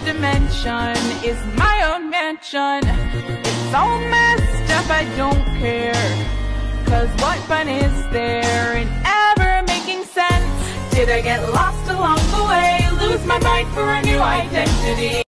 dimension is my own mansion. It's all messed up, I don't care. 'Cause what fun is there in ever making sense? Did I get lost along the way? Lose my mind for a new identity?